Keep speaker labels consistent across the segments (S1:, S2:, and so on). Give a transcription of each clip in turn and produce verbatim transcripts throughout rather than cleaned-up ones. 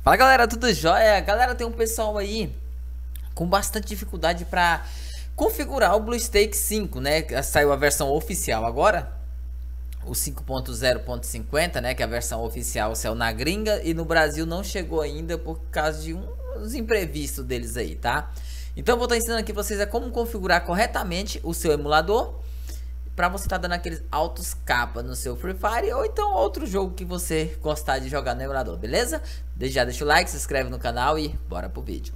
S1: Fala galera, tudo jóia? Galera, tem um pessoal aí com bastante dificuldade para configurar o BlueStacks cinco, né? Saiu a versão oficial agora, o cinco ponto zero ponto cinquenta, né? Que é a versão oficial saiu na gringa e no Brasil não chegou ainda por causa de uns imprevistos deles aí, tá? Então eu vou estar ensinando aqui para vocês é como configurar corretamente o seu emulador para você estar tá dando aqueles altos capa no seu Free Fire ou então outro jogo que você gostar de jogar no emulador, beleza? Desde já deixa o like, se inscreve no canal e bora pro vídeo.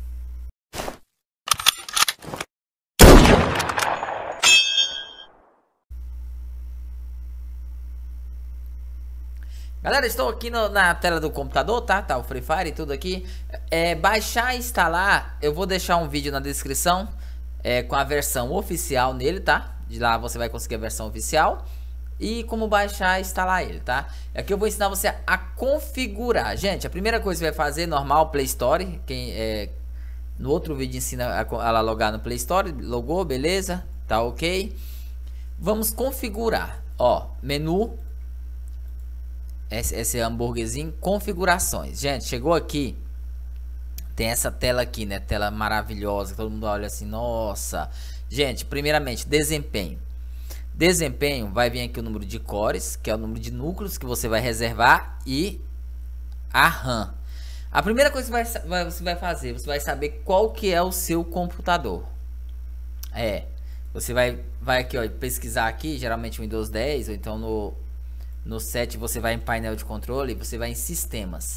S1: Galera, estou aqui no, na tela do computador, tá? Tá o Free Fire e tudo aqui. É, baixar e instalar, eu vou deixar um vídeo na descrição é, com a versão oficial nele, tá? De lá você vai conseguir a versão oficial e como baixar e instalar ele, tá? Aqui eu vou ensinar você a configurar. Gente, a primeira coisa que você vai fazer, normal, Play Store. Quem, é, no outro vídeo ensina a, a logar no Play Store. Logou, beleza, tá ok. Vamos configurar, ó, menu. Esse, esse hambúrguerzinho, configurações. Gente, chegou aqui, tem essa tela aqui, né? Tela maravilhosa, todo mundo olha assim, nossa. Gente, primeiramente, desempenho. Desempenho, vai vir aqui o número de cores, que é o número de núcleos que você vai reservar, e a RAM. A primeira coisa que vai, você vai fazer, você vai saber qual que é o seu computador. É, você vai, vai aqui, ó, pesquisar aqui, geralmente Windows dez, ou então no, no sete você vai em painel de controle, e você vai em sistemas.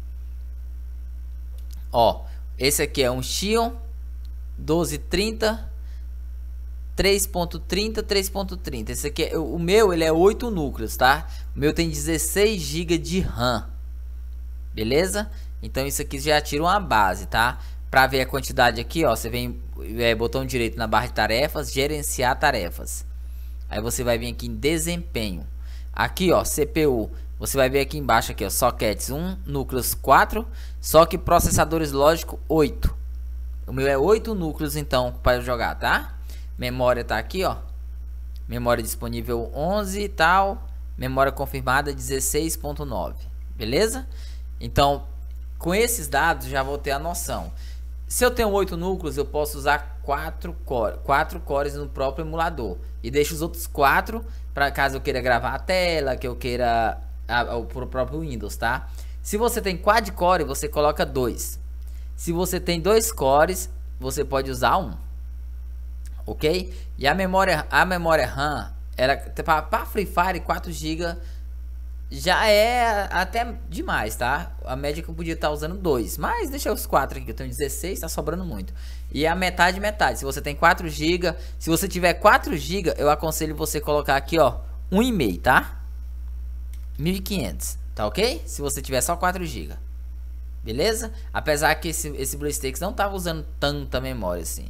S1: Ó, esse aqui é um Xeon doze trinta, três ponto trinta, três ponto trinta. Esse aqui é, o meu, ele é oito núcleos, tá? O meu tem dezesseis gigas de RAM. Beleza? Então isso aqui já tira uma base, tá? Para ver a quantidade aqui, ó, você vem é, botão direito na barra de tarefas, gerenciar tarefas. Aí você vai vir aqui em desempenho. Aqui, ó, C P U. Você vai ver aqui embaixo aqui, ó, sockets um, núcleos quatro, só que processadores lógico oito. O meu é oito núcleos então para jogar, tá? Memória tá aqui, ó. Memória disponível onze e tal. Memória confirmada dezesseis ponto nove. Beleza? Então, com esses dados já vou ter a noção. Se eu tenho oito núcleos, eu posso usar quatro cores, quatro cores no próprio emulador e deixo os outros quatro para caso eu queira gravar a tela, que eu queira a, o próprio Windows, tá? Se você tem quad core, você coloca dois. Se você tem dois cores, você pode usar um. Ok? E a memória, a memória RAM, ela para Free Fire quatro gigas já é até demais, tá? A média que eu podia estar usando dois, mas deixa os quatro aqui, eu tenho dezesseis, tá sobrando muito. E a metade, metade. Se você tem quatro gigas, se você tiver quatro gigas, eu aconselho você colocar aqui, ó, um e meio, tá? mil e quinhentos, tá ok? Se você tiver só quatro gigas. Beleza? Apesar que esse, esse BlueStacks não tava usando tanta memória assim.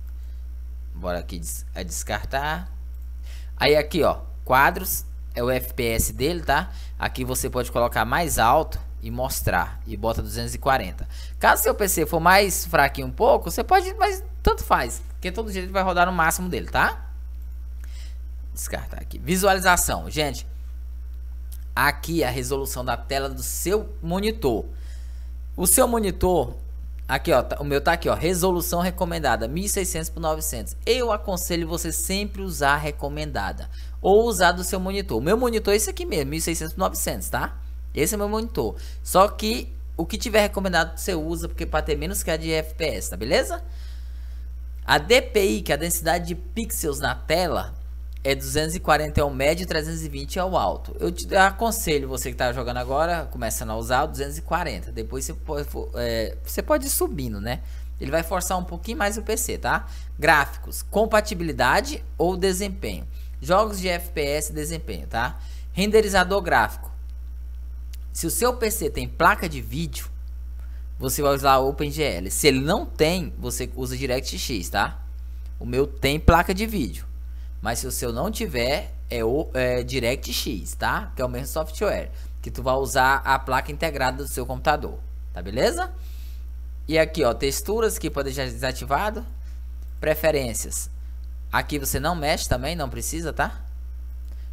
S1: Bora aqui des é descartar. Aí aqui, ó, quadros é o F P S dele, tá? Aqui você pode colocar mais alto e mostrar e bota duzentos e quarenta. Caso seu P C for mais fraquinho um pouco, você pode, mas tanto faz, porque todo jeito vai rodar no máximo dele, tá? Descartar aqui. Visualização, gente. Aqui é a resolução da tela do seu monitor. O seu monitor, aqui ó, o meu tá aqui ó, resolução recomendada mil e seiscentos por novecentos. Eu aconselho você sempre usar a recomendada ou usar do seu monitor. O meu monitor é esse aqui mesmo, mil e seiscentos por novecentos, tá? Esse é meu monitor. Só que o que tiver recomendado você usa, porque para ter menos queda de F P S, tá beleza? A D P I, que é a densidade de pixels na tela, é duzentos e quarenta é o médio e trezentos e vinte é o alto. Eu te aconselho você que tá jogando agora, começando a usar o duzentos e quarenta. Depois você pode, é, você pode ir subindo, né? Ele vai forçar um pouquinho mais o P C, tá? Gráficos, compatibilidade ou desempenho. Jogos de F P S, desempenho, tá? Renderizador gráfico. Se o seu P C tem placa de vídeo, você vai usar o OpenGL. Se ele não tem, você usa DirectX, tá? O meu tem placa de vídeo. Mas se o seu não tiver, é o é, DirectX, tá? Que é o mesmo software. Que tu vai usar a placa integrada do seu computador. Tá beleza? E aqui, ó, texturas que pode deixar desativado. Preferências. Aqui você não mexe também, não precisa, tá?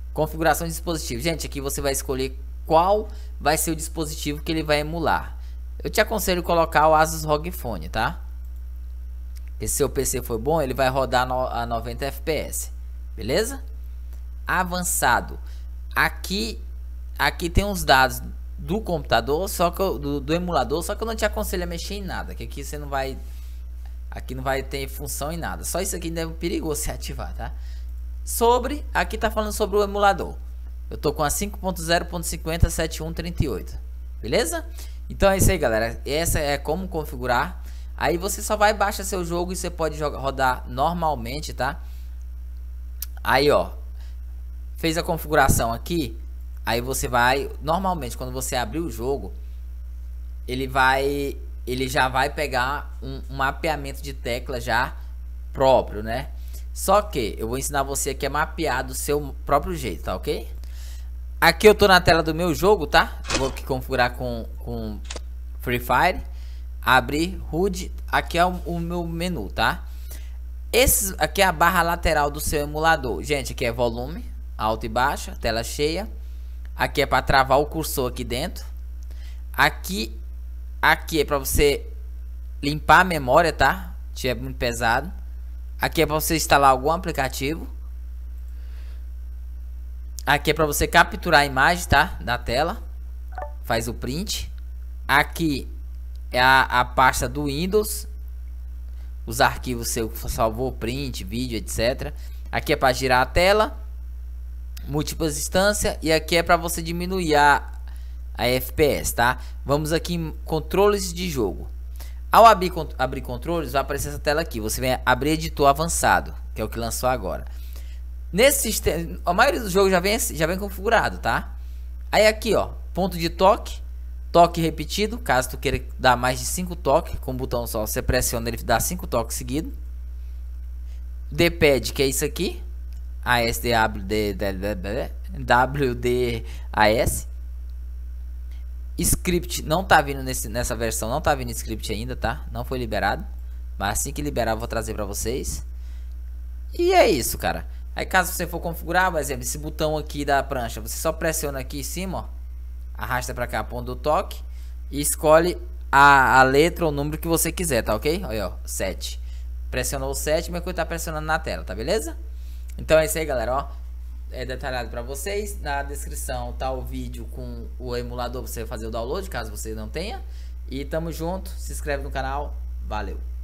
S1: Configuração de dispositivo. Gente, aqui você vai escolher qual vai ser o dispositivo que ele vai emular. eu te aconselho colocar o Asus R O G Phone, tá? E se seu P C for bom, ele vai rodar a noventa F P S, beleza? Avançado. Aqui, aqui tem os dados do computador, só que eu, do, do emulador, só que eu não te aconselho a mexer em nada, que aqui você não vai, aqui não vai ter função em nada. Só isso aqui ainda é perigoso se ativar, tá? Sobre, aqui tá falando sobre o emulador. Eu tô com a cinco ponto zero ponto cinquenta setenta e um trinta e oito, beleza? Então é isso aí, galera. Essa é como configurar. Aí você só vai baixar seu jogo e você pode jogar, rodar normalmente, tá? Aí, ó, fez a configuração aqui. Aí você vai, normalmente quando você abrir o jogo, ele vai, ele já vai pegar um, um mapeamento de tecla já próprio, né? Só que eu vou ensinar você aqui a mapear do seu próprio jeito, tá ok? Aqui eu tô na tela do meu jogo, tá? Eu vou aqui configurar com, com Free Fire. Abrir H U D, aqui é o, o meu menu, tá? Esse aqui é a barra lateral do seu emulador. Gente, aqui é volume, alto e baixo, tela cheia. Aqui é para travar o cursor aqui dentro. Aqui, aqui é para você limpar a memória, tá? Se é muito pesado. Aqui é para você instalar algum aplicativo. Aqui é para você capturar a imagem, tá? Da tela. Faz o print. Aqui é a, a pasta do Windows. Os arquivos seu salvou, print, vídeo, etcétera. Aqui é para girar a tela. Múltiplas instâncias. E aqui é para você diminuir a, a F P S, tá? Vamos aqui em controles de jogo. Ao abrir, abrir controles, vai aparecer essa tela aqui. Você vai abrir editor avançado, que é o que lançou agora. Nesse sistema, a maioria dos jogos já vem, já vem configurado, tá? Aí aqui, ó, ponto de toque. Toque repetido, caso tu queira dar mais de cinco toques com o botão só, você pressiona, ele dá cinco toques seguidos. D-pad, que é isso aqui, A S D W D A S. Script não tá vindo nesse, nessa versão, não tá vindo script ainda, tá? Não foi liberado, mas assim que liberar eu vou trazer para vocês. E é isso, cara. Aí caso você for configurar, por exemplo, esse botão aqui da prancha, você só pressiona aqui em cima, ó. Arrasta para cá a ponta do toque e escolhe a, a letra ou o número que você quiser, tá ok? Olha, ó, sete. Pressionou o sete, mas que tá pressionando na tela, tá beleza? Então é isso aí, galera, ó. É detalhado para vocês. Na descrição tá o vídeo com o emulador para você fazer o download, caso você não tenha. E tamo junto, se inscreve no canal. Valeu!